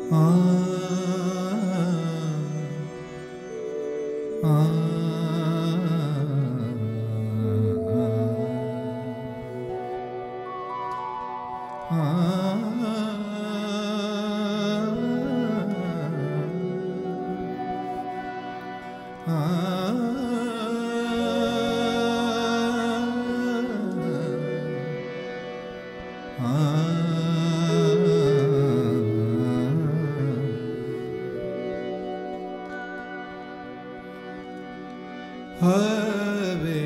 हवे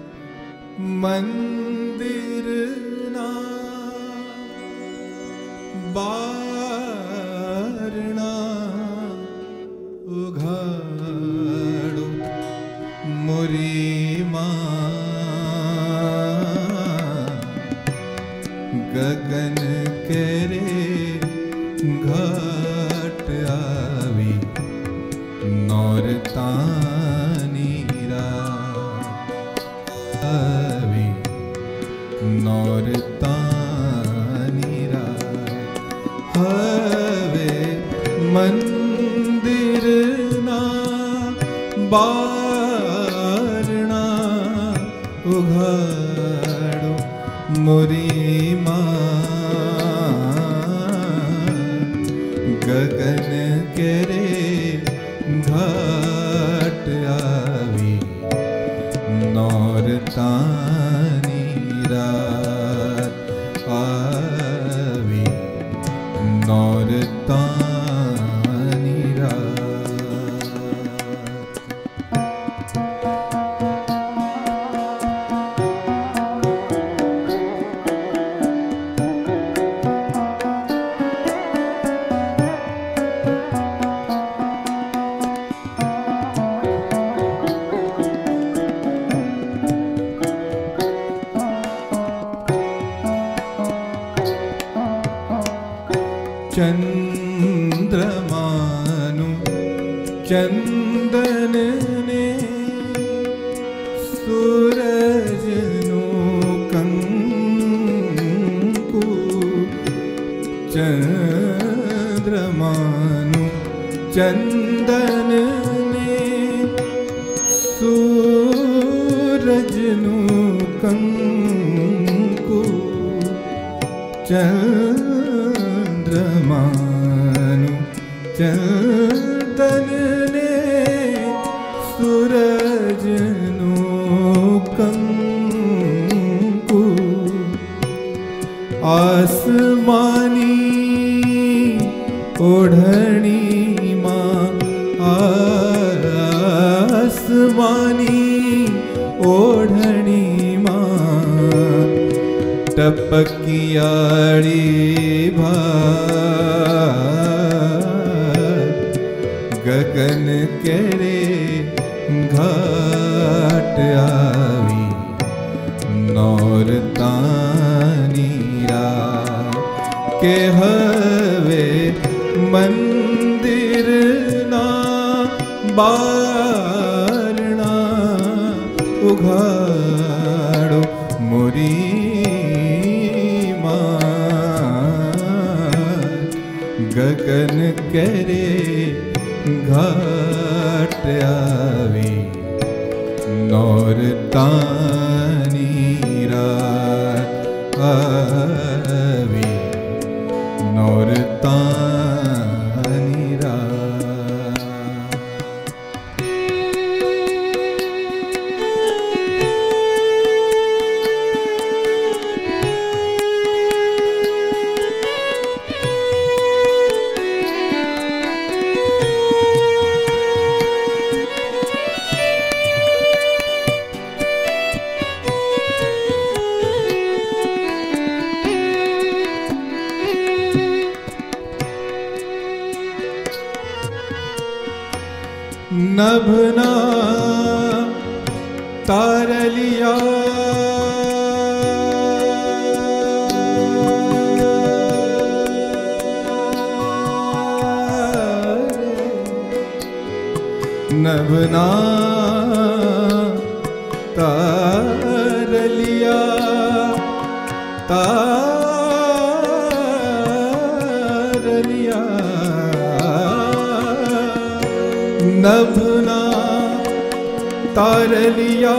मंदिर ना बारणा उघाड़ो मुरी मां गगन केरे घाट आवी नौरतानी आवी नौरतानी हवे मंदिर ना बारणा उघाड़ो मुरी मां गगन केरे घाट आवी नौरतानी रात आवी नौरतानी रात। चंद्रमानु चंदन ने सूरजनु कंकु चंद्रमानु चंदन ने सूरजनु कंकु चंद्रमानु चंदन ने सूरजनु कंकु आसमानी ओढ़नी मां आसमानी ओढ़नी मां टपकियाड़ी भात गगन केरे घाट आवी नौरतानी रात के हवे मंदिर ना बारणा उघाड़ो मुरी गगन केरे घाट आवी नौरतानी रात आवी नौरतानी रात। नभना तारलिया नभना तारलिया तारलिया नभना तारलिया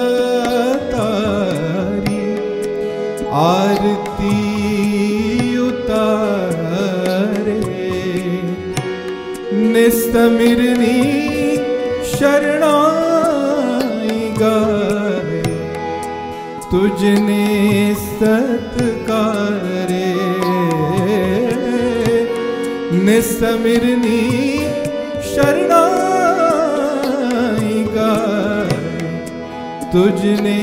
तारी आरती उतारे निस्तमिरनी शरणाई गाए तुझने सत्कारे निस्तमिरनी शरणाई गाए तुझने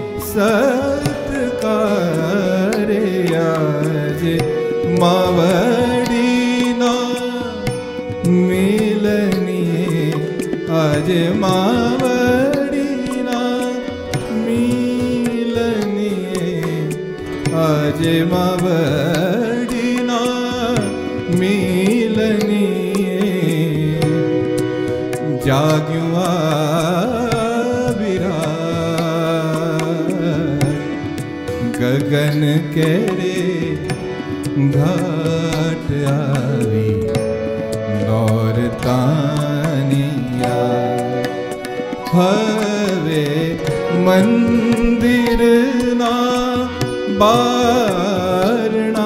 सत्कारे आज मावड़ी ना मिलनी आज मावड़ी ना मिलनी आज मावड़ी ना मिलनी जाग्युआ गगन केरे घाट आवी नौरतानिया हवे मंदिर ना बारना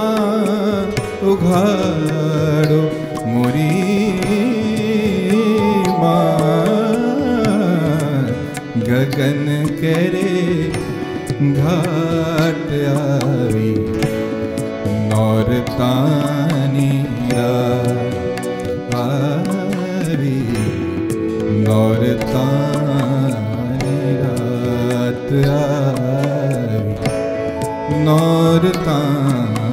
उघाड़ो मुरी गगन केरे घाट आवी नौरतानी आवी नौरतानी रात आवी नौरतानी